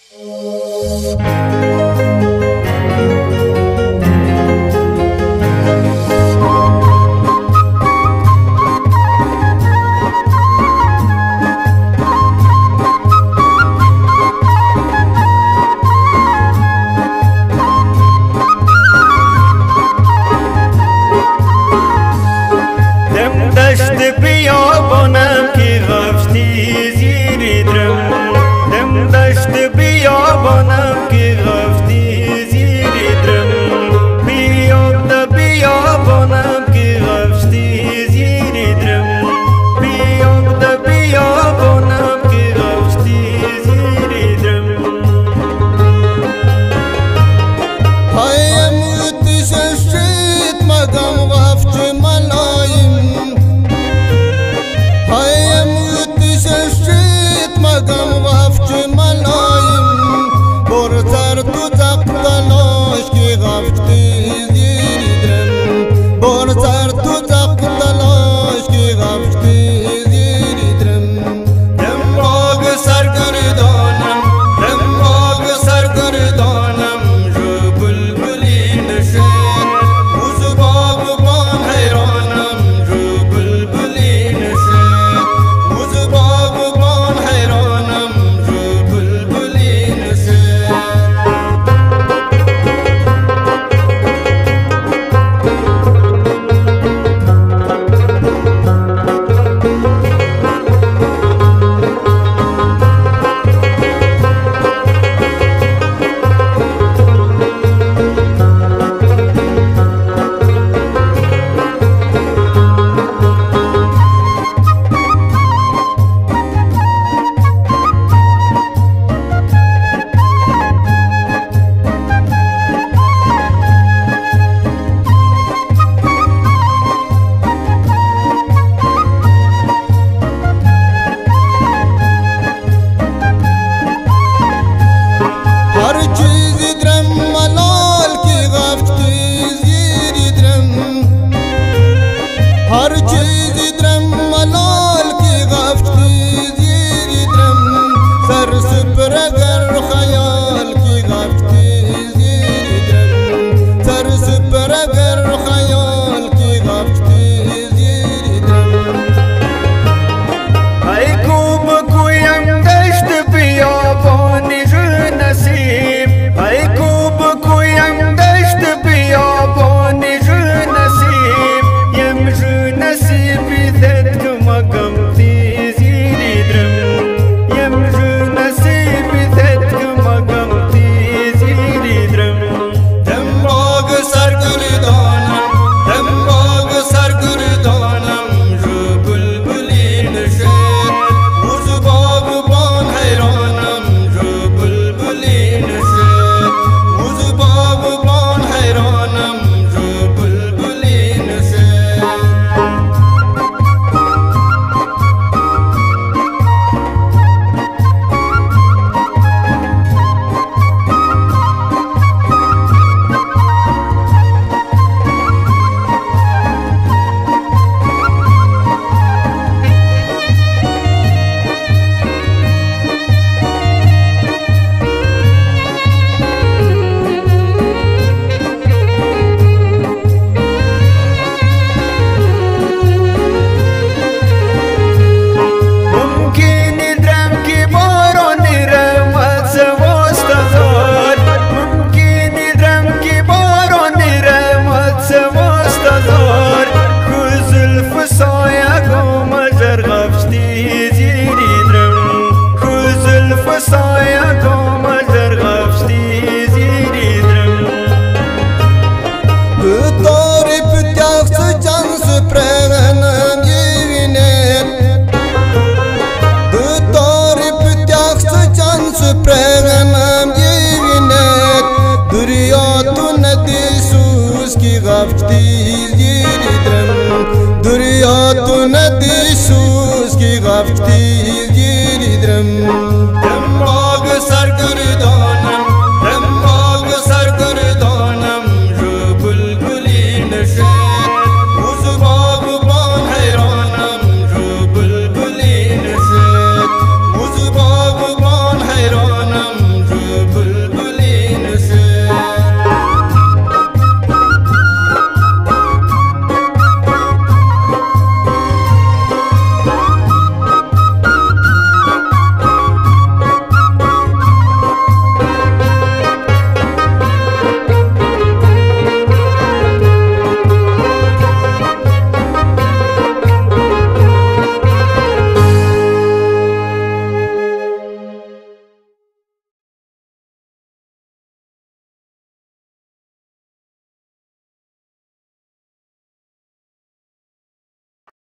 دشت بیابانم که غفتی زیر درم، دم دشت بیابانم که غفتی زیر درم، بیاب ده بیابانم که غفتی زیر درم، بیاب ده بیابانم که غفتی زیر درم. های متششت مگم غفت ملایم، مگم غفت ملایم، برتر تو تقتلاش که غفتی زیر درم، برتر تو تقتلاش که غفتی زیر درم. دم باگ سرگردانم، دم باگ سرگردانم، جو بلبلی نشد وز باغ بان حیرانم، جو بلبلی نشد وز باغ بان حیرانم، جو بلبلی نشد. هر چیز درم ملال کی غفتی زیر درم، هر چیز درم ملال کی غفتی زیر درم، سر سپر اگر خیال کی غفتی زیر درم، سر سپر اگر خیال کی غفتی زیر درم. ای کوب کویم دشت بیابانی نصیب، ای کوب کویم دشت بیابانی جو نصیب، یم جو نصیبی دد که مگم تی زیر درم، یم جو نصیبی دد که مگم تی زیر درم. دم باغ سرگردانم، دم باغ سرگردانم، جو بلبلی نشد وز باغ بان حیرانم، جو بلبلی نشد وز باغ بان حیرانم، جو بلبلی نشد. Prega